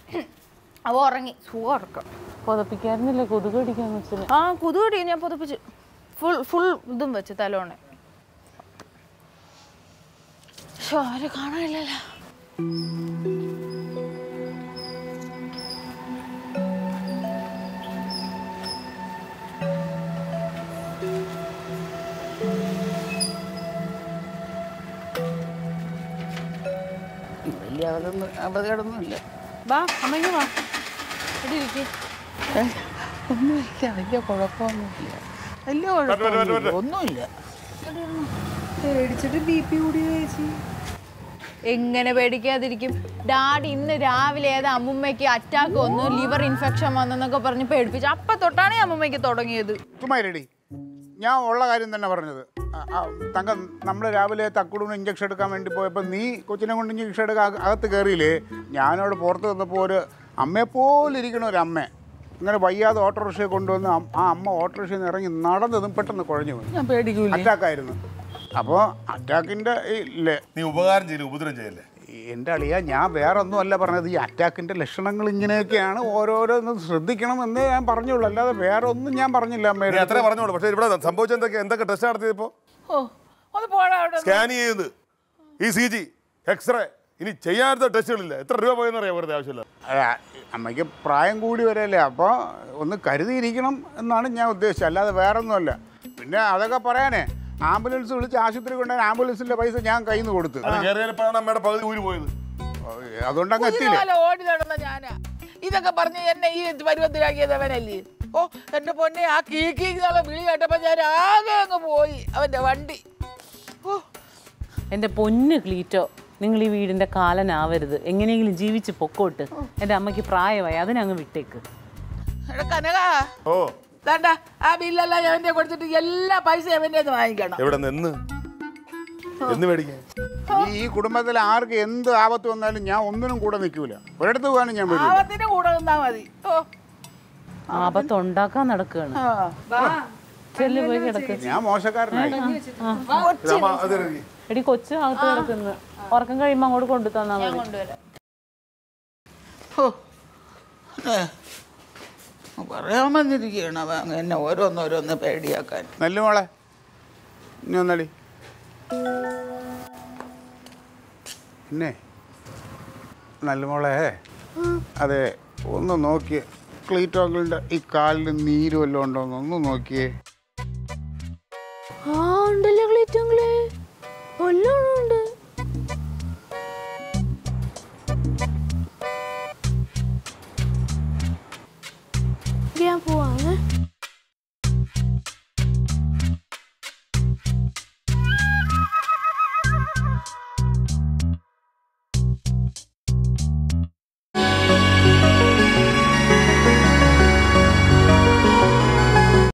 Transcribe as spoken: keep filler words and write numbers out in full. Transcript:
അവ ഉറങ്ങി സുഖം ഉറക്കം. പുതപ്പിക്കാറുന്നില്ല കൊതുക് കടിക്കാൻ വെച്ചത്. ആ കൊതുക് കടിക്കാൻ ഞാൻ പുതപ്പിച്ച് ഫുൾ ഫുൾ ഇതും വെച്ച് തലോണെ. പക്ഷെ ആരെ കാണാനില്ലല്ലോ. വലിയ അതൊന്നും അപകടമൊന്നുമില്ല. വാ അമ്മയ്ക്ക് വാ ഇവിടെ ഇരിക്കും. ഒന്നുമില്ല, വലിയ കുഴപ്പമൊന്നുമില്ല, വലിയ കുഴപ്പമൊന്നുമില്ല, ഒന്നുമില്ല. പേടിച്ചിട്ട് ബി പി കൂടി ചേച്ചി. എങ്ങനെ പേടിക്കാതിരിക്കും? ഡാഡി ഇന്ന് രാവിലെ ഏതാ അമ്മുമ്മയ്ക്ക് അറ്റാക്ക് വന്നു, ലിവർ ഇൻഫെക്ഷൻ വന്നെന്നൊക്കെ പറഞ്ഞ് പേടിപ്പിച്ചു. അപ്പൊ തൊട്ടാണ് അമ്മുമ്മയ്ക്ക് തുടങ്ങിയത്. ചുമ്മാരടി, ഞാൻ ഉള്ള കാര്യം തന്നെ പറഞ്ഞത്. തങ്ക, നമ്മൾ രാവിലെ തക്കുടൂന്ന് ഇഞ്ചക്ഷൻ എടുക്കാൻ വേണ്ടി പോയപ്പോൾ നീ കൊച്ചിനെ കൊണ്ട് ഇഞ്ചക്ഷൻ എടുക്കാൻ അകത്ത് കയറിയില്ലേ? ഞാനവിടെ പുറത്ത് വന്നപ്പോൾ ഒരു അമ്മയെപ്പോലെ ഇരിക്കണ ഒരു അമ്മ ഇങ്ങനെ വയ്യാതെ ഓട്ടോറിക്ഷയെ കൊണ്ടുവന്ന് ആ അമ്മ ഓട്ടോറിക്ഷയിൽ നിന്ന് ഇറങ്ങി നടന്നതും പെട്ടെന്ന് കുഴഞ്ഞു പോയി. ഞാൻ പേടിക്കൂല. അറ്റാക്കായിരുന്നു. അപ്പോൾ അറ്റാക്കിൻ്റെ ഇല്ലേ, നീ ഉപകാരം ചെയ്യില്ല, ഉപദ്രവം ചെയ്യല്ലേ? എൻ്റെ അളിയ, ഞാൻ വേറെ ഒന്നും അല്ല പറഞ്ഞത്. ഈ അറ്റാക്കിൻ്റെ ലക്ഷണങ്ങൾ ഇങ്ങനെയൊക്കെയാണ്, ഓരോരോന്ന് ശ്രദ്ധിക്കണം എന്ന് ഞാൻ പറഞ്ഞുള്ളൂ, അല്ലാതെ വേറെ ഒന്നും ഞാൻ പറഞ്ഞില്ല. അമ്മ അത്രേ പറഞ്ഞോളൂ. പക്ഷേ ഇവിടെ സംഭവിച്ച എന്തൊക്കെ എന്തൊക്കെ ടെസ്റ്റ് നടത്തിയപ്പോ സ്കാൻ ചെയ്യുന്നത്, ഈ സി ജി, എക്സ്റേ, ഇനി ചെയ്യാത്ത ടെസ്റ്റുകളില്ല. എത്ര രൂപ പോയെന്ന് അറിയാം വെറുതെ ആവശ്യമില്ല. അമ്മയ്ക്ക് പ്രായം കൂടി വരല്ലേ, അപ്പോൾ ഒന്ന് കരുതിയിരിക്കണം എന്നാണ് ഞാൻ ഉദ്ദേശിച്ചത്, അല്ലാതെ വേറെ ഒന്നുമല്ല. പിന്നെ അതൊക്കെ പറയാനേ, ആംബുലൻസ് വിളിച്ച് ആശുപത്രി കൊണ്ടുപോയി ആംബുലൻസിന്റെ പൈസ ഞാൻ കയ്യിൽ നിന്ന് കൊടുത്തു. അമ്മയുടെ പകുതി ഊരി പോയത് അതുകൊണ്ട് അങ്ങ് എത്തിയില്ല. ഓടി നടന്ന ഞാനാ ഇതൊക്കെ പറഞ്ഞ് എന്നെ ഈ പരുവത്തിലാക്കിയതവനല്ലേ. ഓ എന്റെ പൊന്നെ, ആ കീക്കിന്നുള്ള വിളി കേട്ടപ്പോ ഞാൻ ആകെ അങ്ങ് പോയി അവന്റെ വണ്ടി. ഓ എൻ്റെ പൊന്ന് ക്ലീറ്റോ, നിങ്ങൾ ഈ വീടിൻ്റെ കാലനാവരുത്. എങ്ങനെയെങ്കിലും ജീവിച്ച് പൊക്കോട്ട്. എൻ്റെ അമ്മയ്ക്ക് പ്രായമായി, അതിനങ്ങ് വിട്ടേക്ക്. കനക, ഓ വേണ്ട, ആ ബില്ലെല്ലാം അവന്റെ കൊടുത്തിട്ട് എല്ലാ പൈസ അവന്റെ വാങ്ങിക്കണം. എവിടെ നിന്ന് എന്ന് മേടിക്കാൻ? ഈ കുടുംബത്തിൽ ആർക്ക് എന്ത് ആപത്ത് വന്നാലും ഞാൻ ഒന്നിനും കൂടെ നിൽക്കൂല. ഒരിടത്ത് പോകാനും ഞാൻ വരില്ല. ആപത്തിന് കൂടെ നിന്നാ മതി. ഓ ആപത്ത് ഉണ്ടാക്കാൻ നടക്കുകയാണ്. ചെല്ലു പോയി കിടക്ക്. ഞാൻ മോശക്കാരനായി. എടി കൊച്ചു അകത്ത് കിടക്കുന്നു. ഉറക്കം കഴിയുമ്പോൾ അങ്ങോട്ട് കൊണ്ടു തന്നാ മതി. പറയാൻ വന്നിരിക്കുകയാണ് അവൻ എന്നെ ഓരോന്നോരോന്ന് പേടിയാക്കാൻ. നല്ല മോളെ, ഇനി ഒന്നടി. പിന്നെ നല്ല മോളെ, അതെ ഒന്ന് നോക്കിയേ, ക്ലീറ്റോങ്കിളിൻ്റെ ഈ കാലിൽ നീര് വല്ലതും ഉണ്ടോയെന്ന് ഒന്ന് നോക്കിയേ.